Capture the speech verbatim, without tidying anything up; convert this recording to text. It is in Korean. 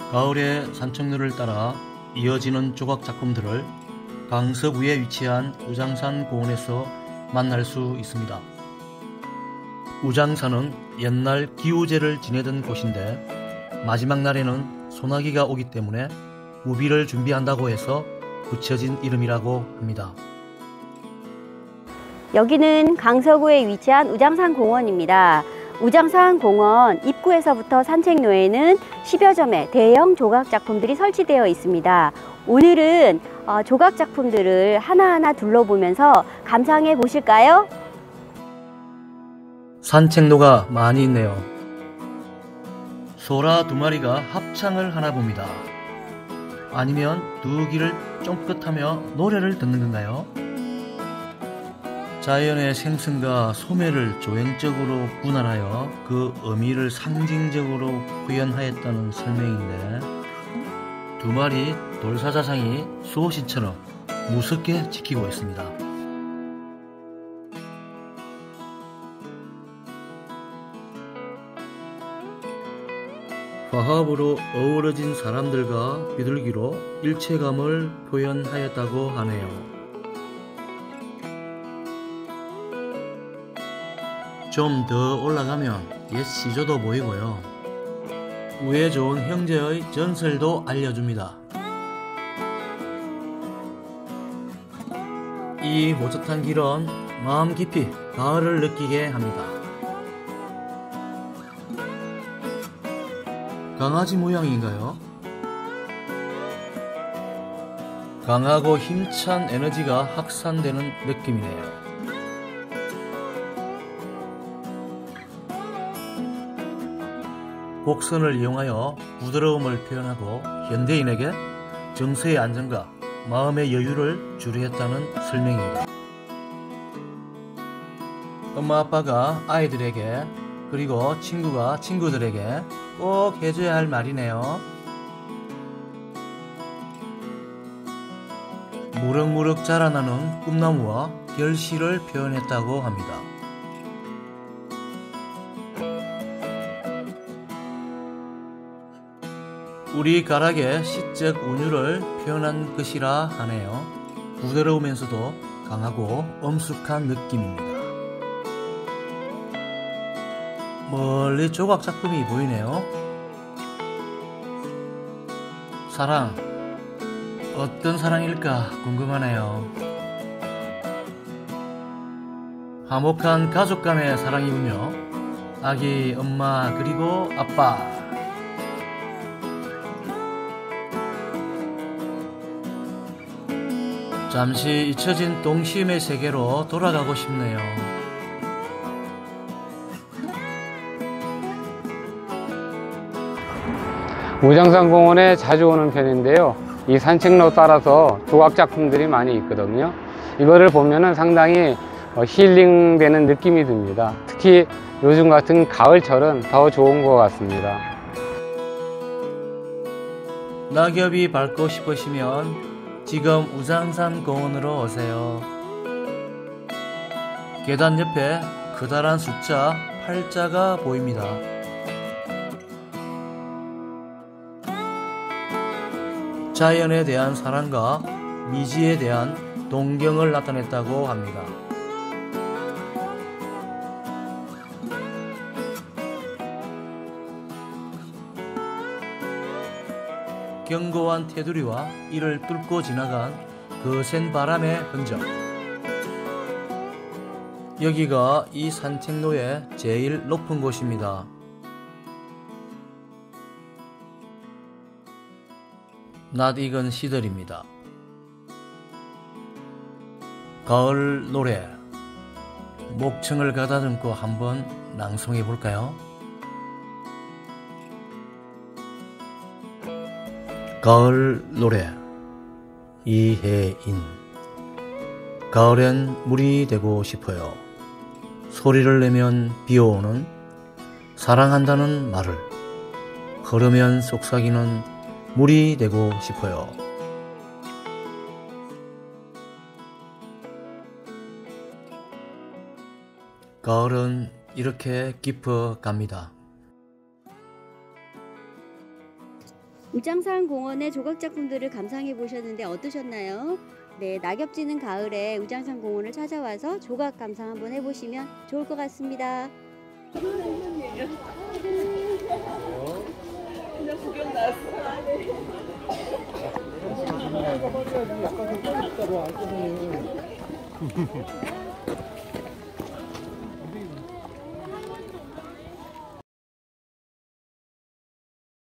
가을의 산책로를 따라 이어지는 조각 작품들을 강서구에 위치한 우장산 공원에서 만날 수 있습니다. 우장산은 옛날 기우제를 지내던 곳인데 마지막 날에는 소나기가 오기 때문에 우비를 준비한다고 해서 붙여진 이름이라고 합니다. 여기는 강서구에 위치한 우장산 공원입니다. 우장산 공원 입구에서부터 산책로에는 십여 점의 대형 조각 작품들이 설치되어 있습니다. 오늘은 조각 작품들을 하나하나 둘러보면서 감상해 보실까요? 산책로가 많이 있네요. 소라 두 마리가 합창을 하나 봅니다. 아니면 두 귀를 쫑긋하며 노래를 듣는 건가요? 자연의 생성과 소멸을 조형적으로 분할하여 그 의미를 상징적으로 표현하였다는 설명인데, 두 마리 돌사자상이 수호신처럼 무섭게 지키고 있습니다. 화합으로 어우러진 사람들과 비둘기로 일체감을 표현하였다고 하네요. 좀 더 올라가면 옛 시조도 보이고요. 우애 좋은 형제의 전설도 알려줍니다. 이 모젓한 길은 마음 깊이 가을을 느끼게 합니다. 강아지 모양인가요? 강하고 힘찬 에너지가 확산되는 느낌이네요. 곡선을 이용하여 부드러움을 표현하고 현대인에게 정서의 안정과 마음의 여유를 주려했다는 설명입니다. 엄마 아빠가 아이들에게 그리고 친구가 친구들에게 꼭 해줘야 할 말이네요. 무럭무럭 자라나는 꿈나무와 결실을 표현했다고 합니다. 우리 가락의 시적 운율을 표현한 것이라 하네요. 부드러우면서도 강하고 엄숙한 느낌입니다. 멀리 조각 작품이 보이네요. 사랑, 어떤 사랑일까 궁금하네요. 화목한 가족 간의 사랑이군요. 아기, 엄마, 그리고 아빠. 잠시 잊혀진 동심의 세계로 돌아가고 싶네요. 우장산 공원에 자주 오는 편인데요. 이 산책로 따라서 조각 작품들이 많이 있거든요. 이거를 보면은 상당히 힐링되는 느낌이 듭니다. 특히 요즘 같은 가을철은 더 좋은 것 같습니다. 낙엽이 밟고 싶으시면 지금 우장산 공원으로 오세요. 계단 옆에 커다란 숫자 팔자가 보입니다. 자연에 대한 사랑과 미지에 대한 동경을 나타냈다고 합니다. 견고한 테두리와 이를 뚫고 지나간 거센 바람의 흔적. 여기가 이 산책로의 제일 높은 곳입니다. 낯익은 시들입니다. 가을 노래, 목청을 가다듬고 한번 낭송해 볼까요? 가을 노래 이혜인. 가을엔 물이 되고 싶어요. 소리를 내면 비오는 사랑한다는 말을 걸으면 속삭이는 물이 되고 싶어요. 가을은 이렇게 깊어 갑니다. 우장산 공원의 조각 작품들을 감상해 보셨는데 어떠셨나요? 네, 낙엽 지는 가을에 우장산 공원을 찾아와서 조각 감상 한번 해보시면 좋을 것 같습니다. 그냥 구경 나왔어. 약간 좀